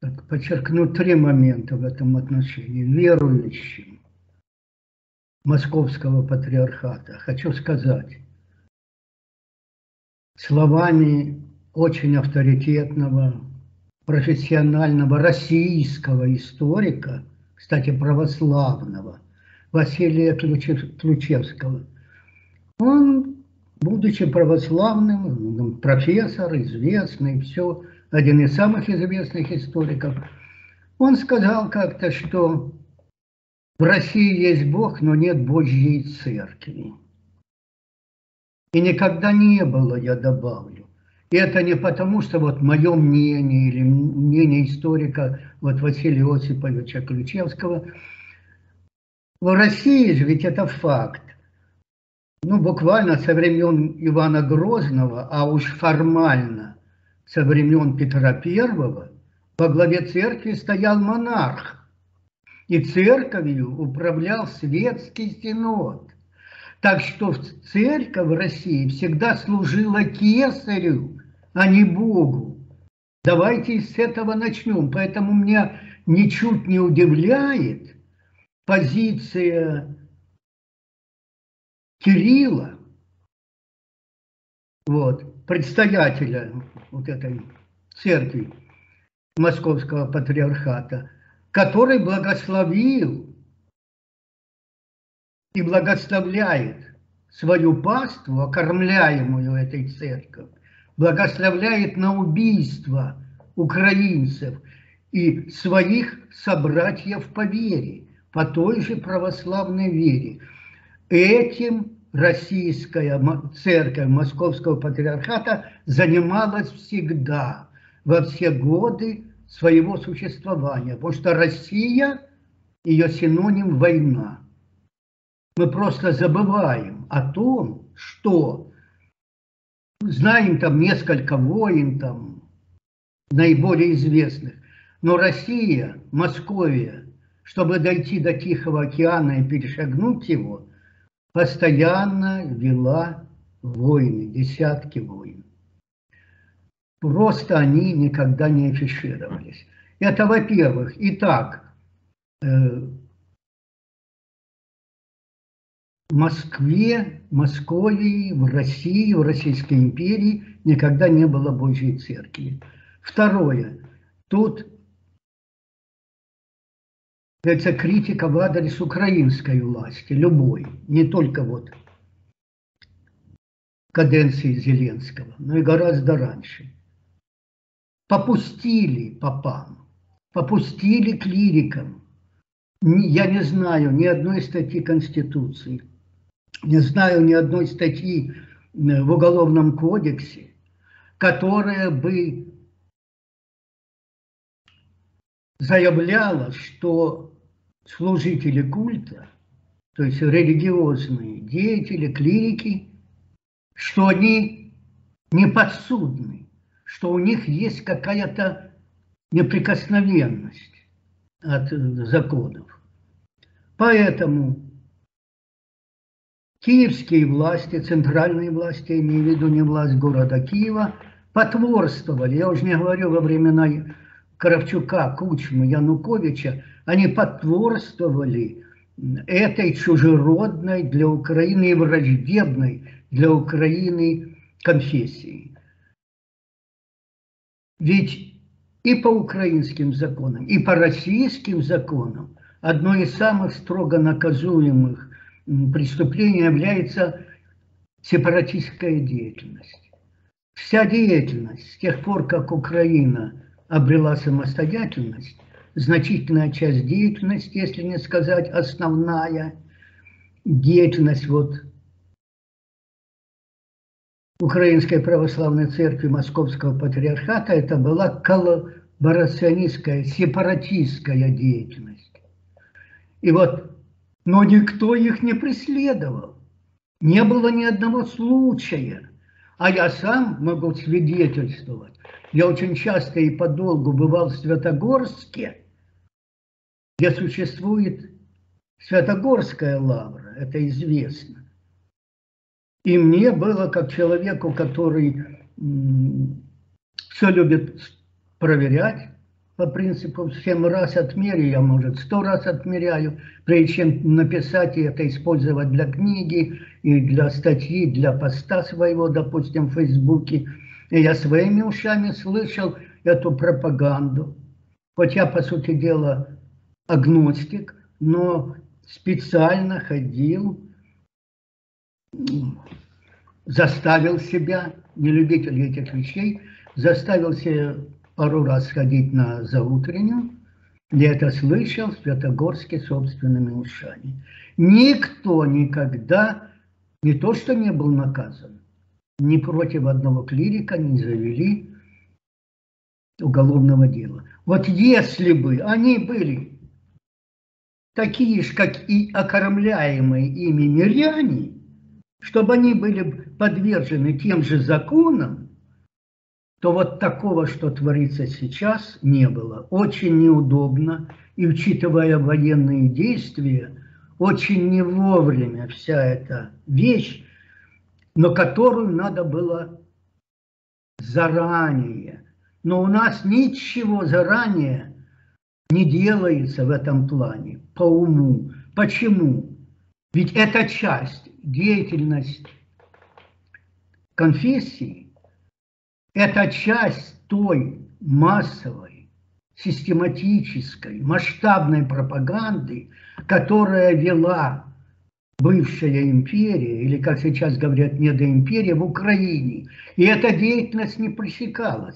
так, подчеркну три момента в этом отношении. Верующим Московского патриархата хочу сказать словами очень авторитетного, профессионального российского историка, кстати, православного, Василия Ключевского. Он, будучи православным, профессор, известный, все, один из самых известных историков, он сказал как-то, что в России есть Бог, но нет Божьей Церкви. И никогда не было, я добавлю. И это не потому, что вот мое мнение или мнение историка вот Василия Осиповича Ключевского. В России же ведь это факт. Ну, буквально со времен Ивана Грозного, а уж формально со времен Петра Первого, во главе церкви стоял монарх. И церковью управлял светский синод. Так что церковь в России всегда служила кесарю, а не Богу. Давайте с этого начнем. Поэтому меня ничуть не удивляет позиция Кирилла, вот, предстоятеля вот этой церкви Московского патриархата, который благословил и благословляет свою паству, окормляемую этой церковью, благословляет на убийство украинцев и своих собратьев по вере, по той же православной вере. Этим российская церковь Московского патриархата занималась всегда, во все годы своего существования, потому что Россия, ее синоним война. Мы просто забываем о том, что знаем там несколько войн, там, наиболее известных, но Россия, Московия, чтобы дойти до Тихого океана и перешагнуть его, постоянно вела войны, десятки войн. Просто они никогда не афишировались. Это во-первых. Итак, в Москве, Московии, в России, в Российской империи никогда не было Божьей Церкви. Второе. Тут это критика в адрес украинской власти, любой, не только вот каденции Зеленского, но и гораздо раньше. Попустили попам, попустили клирикам. Я не знаю ни одной статьи Конституции, не знаю ни одной статьи в Уголовном кодексе, которая бы заявляла, что служители культа, то есть религиозные деятели, клирики, что они не подсудны, что у них есть какая-то неприкосновенность от законов. Поэтому киевские власти, центральные власти, я имею в виду не власть города Киева, потворствовали, я уже не говорю во времена Кравчука, Кучмы, Януковича, они потворствовали этой чужеродной для Украины и враждебной для Украины конфессии. Ведь и по украинским законам, и по российским законам одно из самых строго наказуемых преступлений является сепаратистская деятельность. Вся деятельность, с тех пор, как Украина обрела самостоятельность, значительная часть деятельности, если не сказать основная деятельность вот Украинской Православной Церкви Московского Патриархата, это была коллаборационистская, сепаратистская деятельность. И вот, но никто их не преследовал. Не было ни одного случая. А я сам могу свидетельствовать. Я очень часто и подолгу бывал в Святогорске, где существует Святогорская лавра, это известно. И мне было, как человеку, который все любит проверять, по принципу 7 раз отмерю, я, может, 100 раз отмеряю, прежде чем написать и это использовать для книги, и для статьи, для поста своего, допустим, в Фейсбуке. И я своими ушами слышал эту пропаганду. Хоть я, по сути дела, агностик, но специально ходил, заставил себя, не любитель этих вещей, заставил себя пару раз сходить на заутреннюю. Я это слышал в Светогорске собственными ушами. Никто никогда не то что не был наказан, ни против одного клирика не завели уголовного дела. Вот если бы они были такие же, как и окормляемые ими миряне, чтобы они были подвержены тем же законам, то вот такого, что творится сейчас, не было. Очень неудобно, и учитывая военные действия, очень не вовремя вся эта вещь, но которую надо было заранее. Но у нас ничего заранее не делается в этом плане, по уму. Почему? Ведь это часть деятельности конфессии, это часть той массовой, систематической, масштабной пропаганды, которая вела бывшая империя, или, как сейчас говорят, недоимперия, в Украине. И эта деятельность не пресекалась.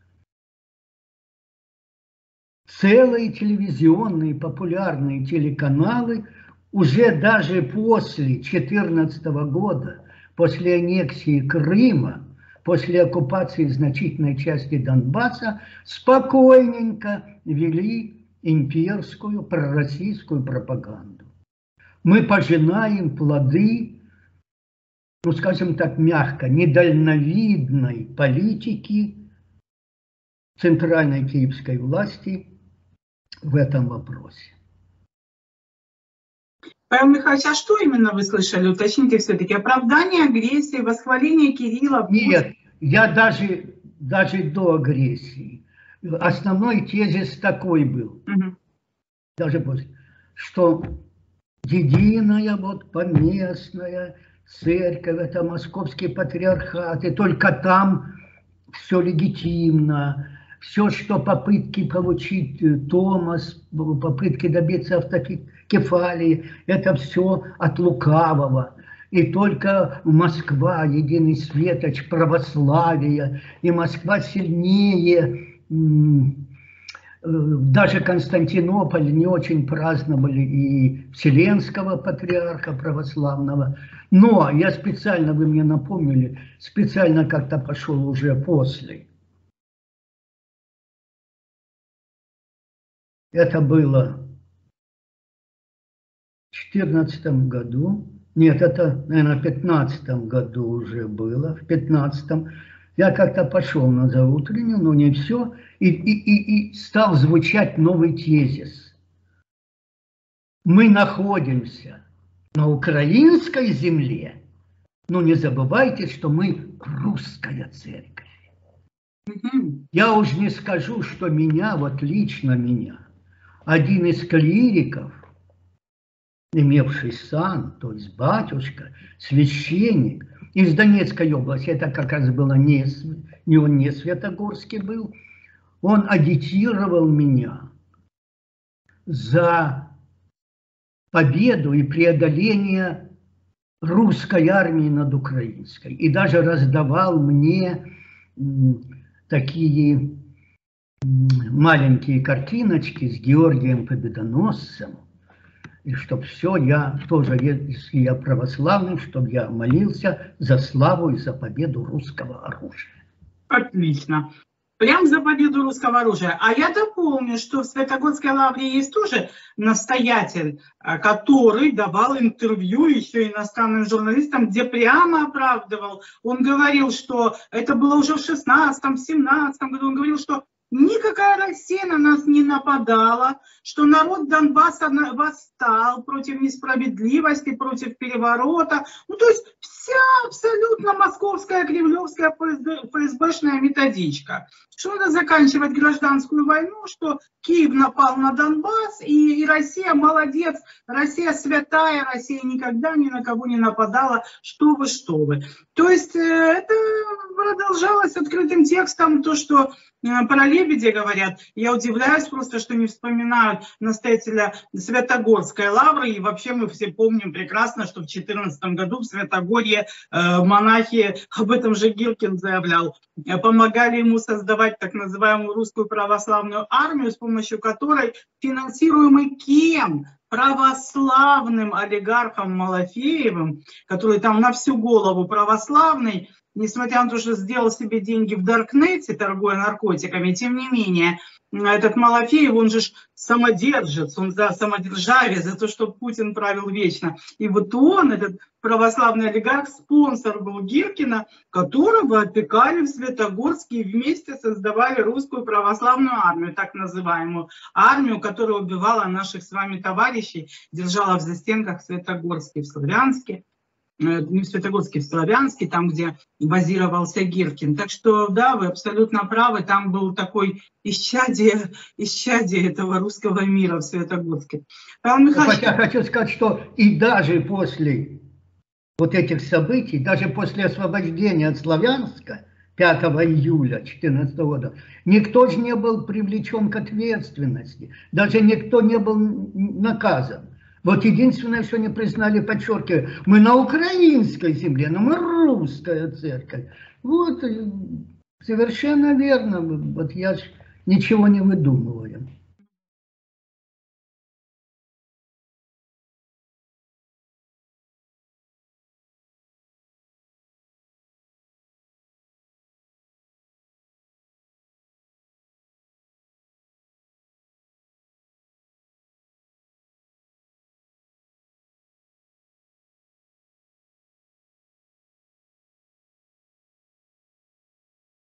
Целые телевизионные популярные телеканалы уже даже после 2014 года, после аннексии Крыма, после оккупации значительной части Донбасса, спокойненько вели имперскую, пророссийскую пропаганду. Мы пожинаем плоды, ну скажем так мягко, недальновидной политики центральной киевской власти в этом вопросе. Павел Михайлович, а что именно вы слышали? Уточните все-таки. Оправдание агрессии, восхваление Кирилла? Нет, я даже до агрессии. Основной тезис такой был, даже после, что единая вот поместная церковь, это московский патриархат, и только там все легитимно. Все, что попытки получить Томас, попытки добиться автокефалии, это все от лукавого. И только Москва, единый светоч православия, и Москва сильнее, даже Константинополь не очень праздновали и Вселенского патриарха православного. Но я специально, вы мне напомнили, специально как-то пошел уже после. Это было в 2014 году. Нет, это, наверное, в 2015 году уже было. В 2015 я как-то пошел на заутреннюю, но не все. И стал звучать новый тезис. Мы находимся на украинской земле, но не забывайте, что мы русская церковь. Я уж не скажу, что меня, вот лично меня, один из клириков, имевший сан, то есть батюшка, священник из Донецкой области, это как раз было он не Светогорский был, он агитировал меня за победу и преодоление русской армии над украинской. И даже раздавал мне такие маленькие картиночки с Георгием Победоносцем, и чтоб все, я тоже, если я православный, чтобы я молился за славу и за победу русского оружия. Отлично. Прям за победу русского оружия. А я дополню, что в Святогорской лавре есть тоже настоятель, который давал интервью еще иностранным журналистам, где прямо оправдывал. Он говорил, что это было уже в 16-17 году. Он говорил, что никакая Россия на нас не нападала, что народ Донбасса восстал против несправедливости, против переворота. Ну, то есть вся абсолютно московская, кремлевская ФСБшная методичка. Что надо заканчивать гражданскую войну, что Киев напал на Донбасс, и Россия молодец, Россия святая, Россия никогда ни на кого не нападала, что вы, что вы. То есть это продолжалось открытым текстом, то, что про Лебедя говорят. Я удивляюсь просто, что не вспоминают настоятеля Святогорской лавры. И вообще мы все помним прекрасно, что в 2014 году в Святогорье монахи, об этом же Гиркин заявлял, помогали ему создавать так называемую русскую православную армию, с помощью которой, финансируемый кем? Православным олигархом Малафеевым, который там на всю голову православный, несмотря на то, что сделал себе деньги в Даркнете, торгуя наркотиками, тем не менее, этот Малафеев, он же самодержец, он за самодержавие, за то, что Путин правил вечно. И вот он, этот православный олигарх, спонсор был Гиркина, которого опекали в Светогорске и вместе создавали русскую православную армию, так называемую армию, которая убивала наших с вами товарищей, держала в застенках в Светогорске, в Славянске. Не в Светогорске, в Славянске, там, где базировался Гиркин. Так что, да, вы абсолютно правы, там был такой исчадие этого русского мира в Светогорске. Хотя хочу сказать, что и даже после вот этих событий, даже после освобождения от Славянска 5 июля 2014 года, никто же не был привлечен к ответственности, даже никто не был наказан. Вот единственное, что не признали, подчеркиваю, мы на украинской земле, но мы русская церковь. Вот, совершенно верно, вот я ж ничего не выдумываю.